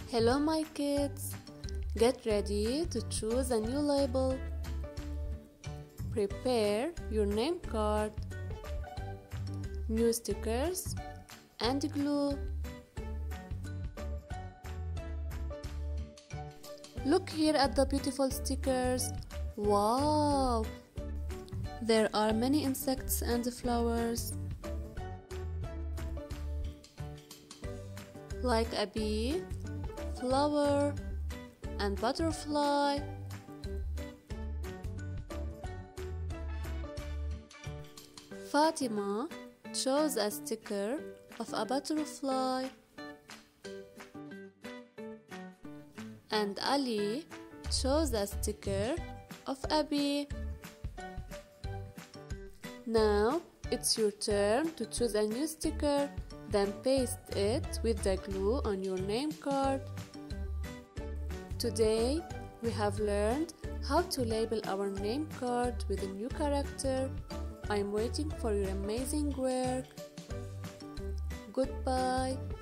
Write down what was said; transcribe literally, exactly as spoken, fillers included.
Hello my kids, get ready to choose a new label. Prepare your name card, new stickers and glue. Look here at the beautiful stickers. Wow! There are many insects and flowers, like a bee, flower, and butterfly. Fatima chose a sticker of a butterfly, and Ali chose a sticker of a bee. Now it's your turn to choose a new sticker, then paste it with the glue on your name card. Today we have learned how to label our name card with a new character. I'm waiting for your amazing work. Goodbye.